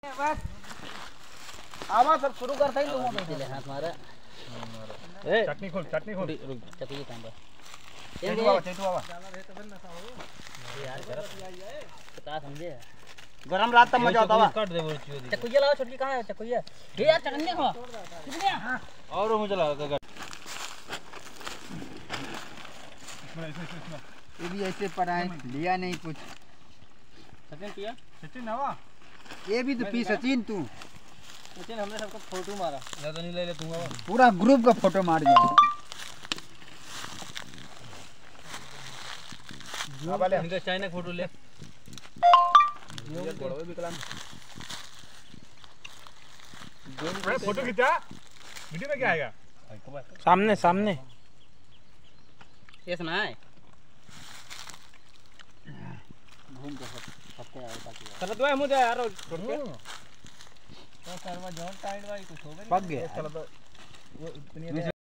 बस आवाज सब शुरू करता ही लोगों में ले हाथ मारा ए चटनी खोल चटनी कांदा ये बाबा चेतू बाबा यार बता समझे गरम रात तक मजा आता है काट दे वो चकुया लाओ छोटी कहां है चकुया ये यार चटनी खा कितने और मुझे लगा ये भी ऐसे पढ़ाए लिया नहीं कुछ सचिन पिया सचिन नवा ये भी तो पी सचिन तू सचिन हमने सबको फोटो मारा ज्यादा नहीं ले ले दूंगा पूरा ग्रुप का फोटो मार दिया इनका चाइना फोटो ले फोटो खींचा वीडियो में क्या आएगा सामने सामने ये सुना है घूम के सबके आए बाकी चलो तो मुझे यार छोड़ के तो सर्वा जॉन टाइड वाली कुछ हो गई पक गया चलो तो वो इतनी